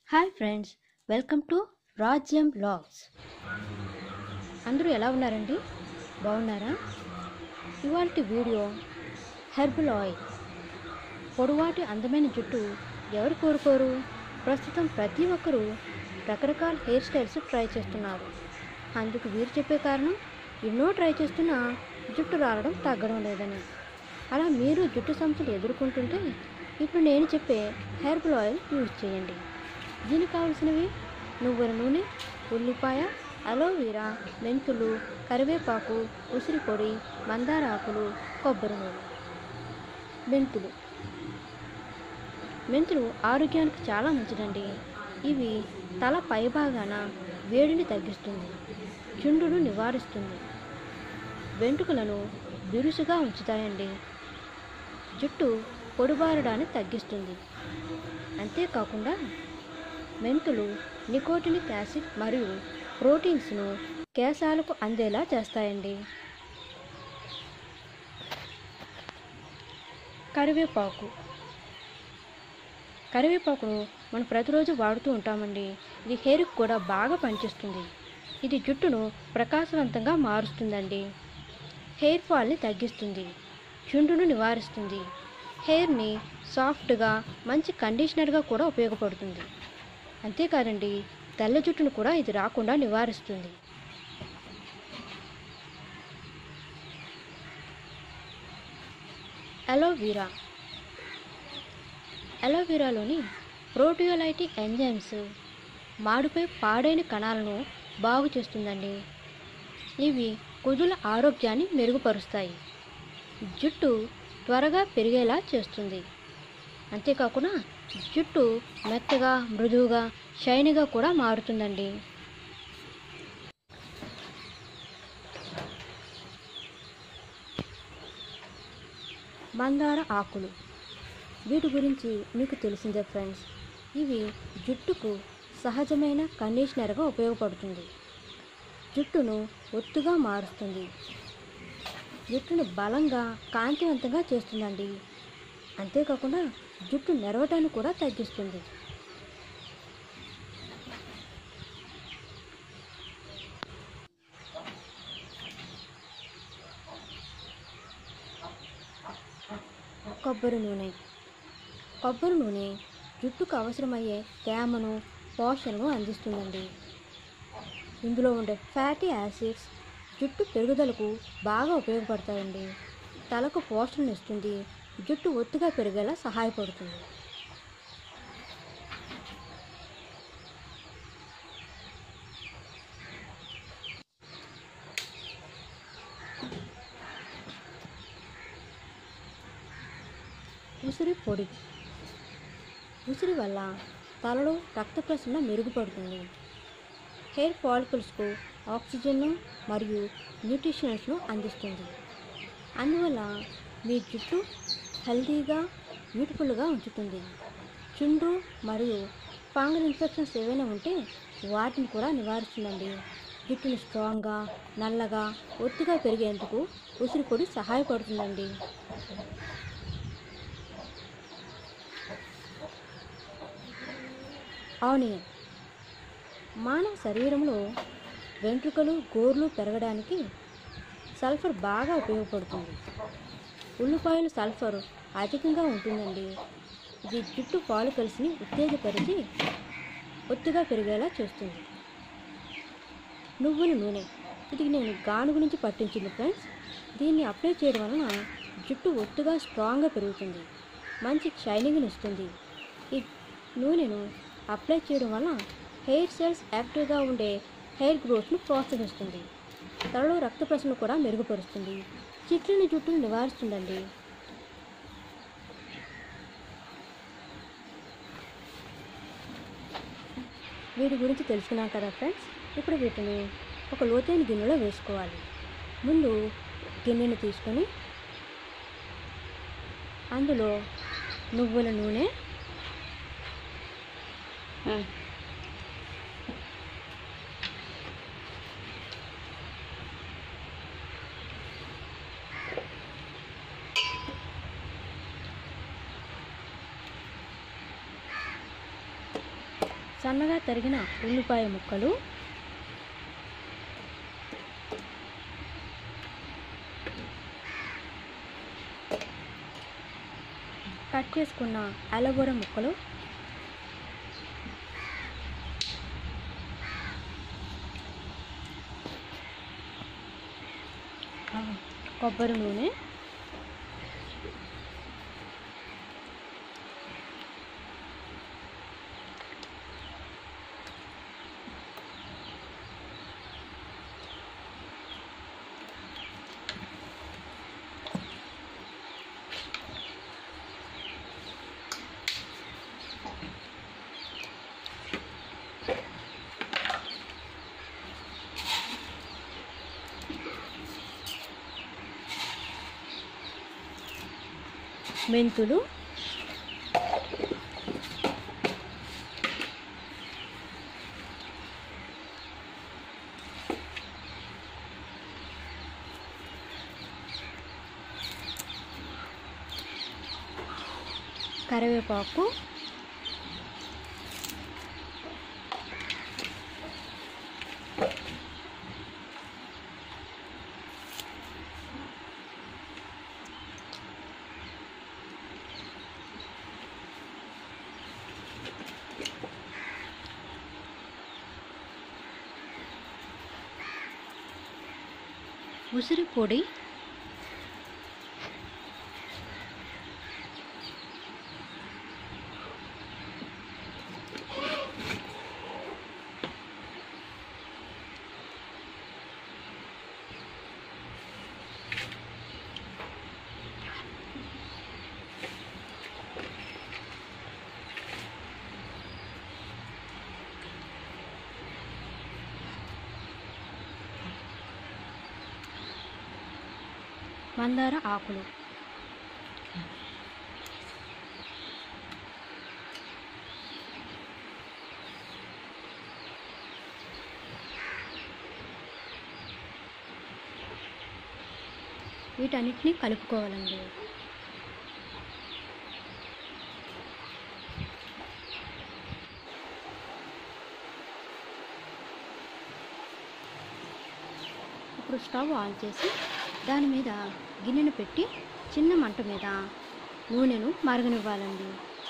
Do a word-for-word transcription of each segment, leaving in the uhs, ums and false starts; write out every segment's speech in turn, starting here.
Hi friends, welcome to Rajyam blogs. అందరూ ఎలా ఉన్నారండి? బాగున్నారా? ఇవాల్టి వీడియో హెర్బల్ ఆయిల్. పొడవాటి అందమైన జుట్టు ఎవరు కోరుకోరు? ప్రస్తుతం ప్రతి ఒక్కరూ రకరకాల హెయిర్ స్టైల్స్ ట్రై చేస్తున్నారు. అందుకు వీరు చెప్పే కారణం, ఎన్నో ట్రై చేస్తున్నా జుట్టు రావడం తగ్గడం లేదని. అలా మీరు జుట్టు సమస్యలు ఎదుర్కొంటుంటే ఇప్పుడు నేను చెప్పే హెర్బల్ ఆయిల్ యూజ్ చేయండి. దీనికి కావలసినవి నువ్వుల నూనె, ఉల్లిపాయ, అలోవెరా, మెంతులు, కరివేపాకు, ఉసిరి పొడి, మందార ఆకులు, కొబ్బరి నూనె. మెంతులు మెంతులు ఆరోగ్యానికి చాలా మంచిదండి. ఇవి తల పైభాగాన వేడిని తగ్గిస్తుంది, చుండును నివారిస్తుంది, వెంట్రుకలను బిరుసుగా ఉంచుతాయండి, జుట్టు పొడిబారడాన్ని తగ్గిస్తుంది. అంతేకాకుండా మెంతులు నికోటినిక్ యాసిడ్ మరియు ప్రోటీన్స్ను కేశాలకు అందేలా చేస్తాయండి. కరివేపాకు కరివేపాకును మనం ప్రతిరోజు వాడుతూ ఉంటామండి. ఇది హెయిర్కి కూడా బాగా పనిచేస్తుంది. ఇది జుట్టును ప్రకాశవంతంగా మారుస్తుందండి. హెయిర్ ఫాల్ని తగ్గిస్తుంది, చుండును నివారిస్తుంది, హెయిర్ని సాఫ్ట్గా మంచి కండిషనర్గా కూడా ఉపయోగపడుతుంది. అంతేకాదండి, తెల్ల జుట్టును కూడా ఇది రాకుండా నివారిస్తుంది. అలోవెరా అలోవెరాలోని ప్రోటియోలైటిక్ ఎంజైమ్స్ మాడుపై పాడైన కణాలను బాగు చేస్తుందండి. ఇవి కుదుల ఆరోగ్యాన్ని మెరుగుపరుస్తాయి, జుట్టు త్వరగా పెరిగేలా చేస్తుంది. అంతేకాకుండా జుట్టు మెత్తగా, మృదువుగా, షైనీగా కూడా మారుతుందండి. మందార ఆకులు, వీటి గురించి మీకు తెలిసిందే ఫ్రెండ్స్. ఇవి జుట్టుకు సహజమైన కండిషనర్గా ఉపయోగపడుతుంది, జుట్టును ఒత్తుగా మారుస్తుంది, జుట్టును బలంగా, కాంతివంతంగా చేస్తుందండి. అంతేకాకుండా జుట్టు నెరవటాన్ని కూడా తగ్గిస్తుంది. కొబ్బరి నూనె కొబ్బరి నూనె జుట్టుకు అవసరమయ్యే తేమను, పోషణను అందిస్తుందండి. ఇందులో ఉండే ఫ్యాటీ యాసిడ్స్ జుట్టు పెరుగుదలకు బాగా ఉపయోగపడతాయండి. తలకు పోషణను ఇస్తుంది, జుట్టు ఒత్తుగా పెరిగేలా సహాయపడుతుంది. ఉసిరి పొడి ఉసిరి వల్ల తలలో రక్త ప్రసరణ మెరుగుపడుతుంది, హెయిర్ ఫాలికల్స్కు ఆక్సిజన్ను మరియు న్యూట్రిషన్స్ను అందిస్తుంది. అందువల్ల మీ జుట్టు హెల్తీగా, బ్యూటిఫుల్గా ఉంచుతుంది. చుండ్రు మరియు ఫంగల్ ఇన్ఫెక్షన్స్ ఏవైనా ఉంటే వాటిని కూడా నివారిస్తుందండి. జుట్టును స్ట్రాంగ్గా, నల్లగా, ఒత్తుగా పెరిగేందుకు ఉసిరి పొడి సహాయపడుతుందండి. ఆనియన్ మానవ శరీరంలో వెంట్రుకలు, గోర్లు పెరగడానికి సల్ఫర్ బాగా ఉపయోగపడుతుంది. ఉల్లిపాయలు సల్ఫర్ అధికంగా ఉంటుందండి. ఇది జుట్టు ఫాలికల్స్ని ఉత్తేజపరిచి ఒత్తుగా పెరిగేలా చేస్తుంది. నువ్వుల నూనె, ఇది నేను గానుగు నుంచి పట్టించింది ఫ్రెండ్స్. దీన్ని అప్లై చేయడం వలన జుట్టు ఒత్తుగా, స్ట్రాంగ్గా పెరుగుతుంది, మంచి షైనింగ్ని ఇస్తుంది. ఈ నూనెను అప్లై చేయడం వల్ల హెయిర్ సెల్స్ యాక్టివ్గా ఉండే హెయిర్ గ్రోత్ను ప్రోత్సహిస్తుంది, తలలో రక్త ప్రసరణ కూడా మెరుగుపరుస్తుంది, చిట్లిన జుట్టును నివారిస్తుందండి. వీటి గురించి తెలుసుకున్నాం కదా ఫ్రెండ్స్. ఇప్పుడు వీటిని ఒక లోతైన గిన్నెలో వేసుకోవాలి. ముందు గిన్నెని తీసుకొని అందులో నువ్వుల నూనె, సన్నగా తరిగిన ఉల్లిపాయ ముక్కలు, కట్ చేసుకున్న అలోవెరా ముక్కలు, కొబ్బరి నూనె, మెంతులు, కరివేపాకు, ఉసిరి పొడి, మందార ఆకులు, వీటన్నిటిని కలుపుకోవాలండి. ఇప్పుడు స్టవ్ ఆన్ చేసి దాని మీద గిన్నెను పెట్టి చిన్న మంట మీద నూనెను మరగనివ్వాలండి.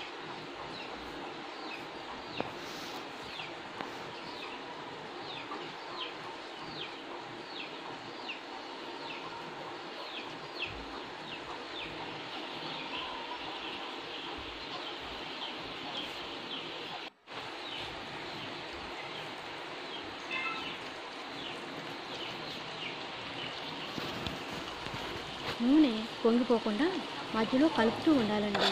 నూనె పొంగిపోకుండా మధ్యలో కలుపుతూ ఉండాలండి.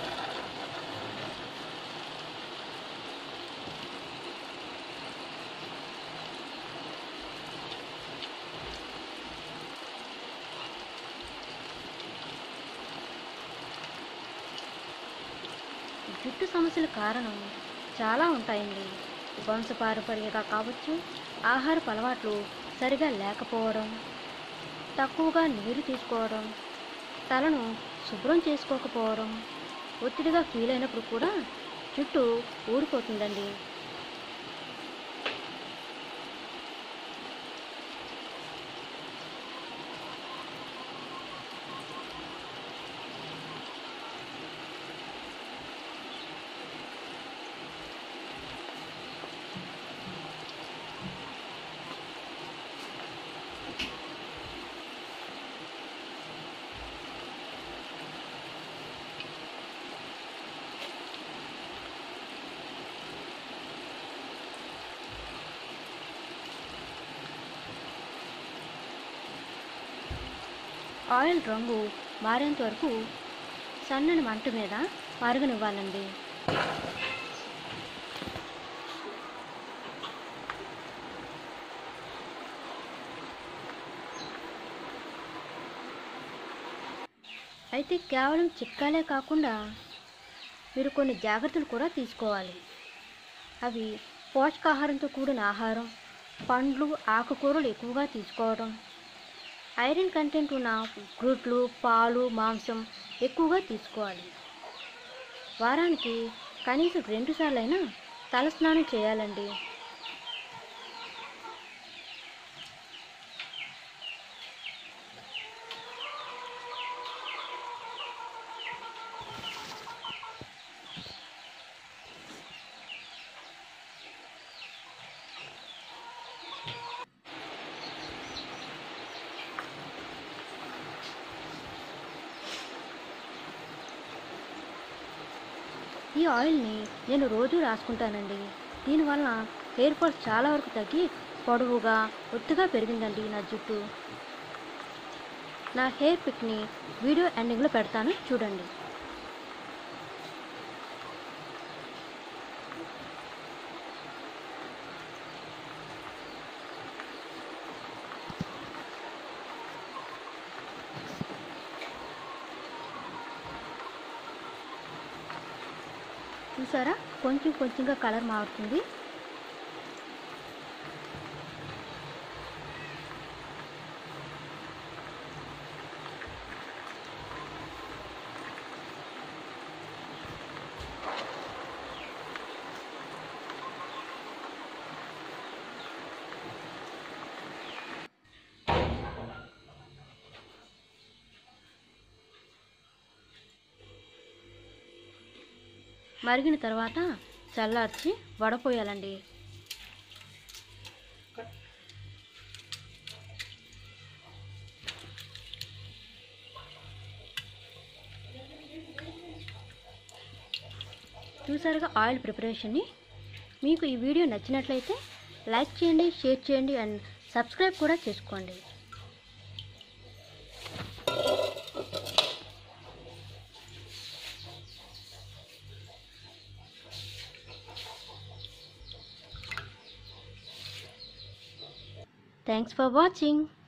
జుట్టు సమస్యల కారణం చాలా ఉంటాయండి. వంశపారంపర్యంగా కావచ్చు, ఆహారపు అలవాట్లు సరిగా లేకపోవడం, తక్కువగా నీరు తీసుకోవడం, తలను శుభ్రం చేసుకోకపోవడం, ఒత్తిడిగా ఫీల్ అయినప్పుడు కూడా జుట్టు ఊడిపోతుందండి. ఆయిల్ రంగు మారేంత వరకు సన్నని మంట మీద మరగనివ్వాలండి. అయితే కేవలం చిట్కాలే కాకుండా మీరు కొన్ని జాగ్రత్తలు కూడా తీసుకోవాలి. అవి పోషకాహారంతో కూడిన ఆహారం, పండ్లు, ఆకుకూరలు ఎక్కువగా తీసుకోవడం, ఐరన్ కంటెంట్ ఉన్న గుడ్లు, పాలు, మాంసం ఎక్కువగా తీసుకోవాలి. వారానికి కనీసం రెండు సార్లు అయినా తలస్నానం చేయాలండి. ఈ ఆయిల్ని నేను రోజు రాసుకుంటానండి. దీనివల్ల హెయిర్ ఫాల్ చాలా వరకు తగ్గి పొడవుగా ఒత్తుగా పెరిగిందండి నా జుట్టు. నా హెయిర్ పిక్ని వీడియో ఎండింగ్లో పెడతాను, చూడండి. చూసారా, కొంచెం కొంచెంగా కలర్ మారుతుంది. మరిగిన తర్వాత చల్లార్చి వడపోయాలండి. చూసారుగా ఆయిల్ ప్రిపరేషన్ని. మీకు ఈ వీడియో నచ్చినట్లయితే లైక్ చేయండి, షేర్ చేయండి అండ్ సబ్స్క్రైబ్ కూడా చేసుకోండి. Thanks for watching.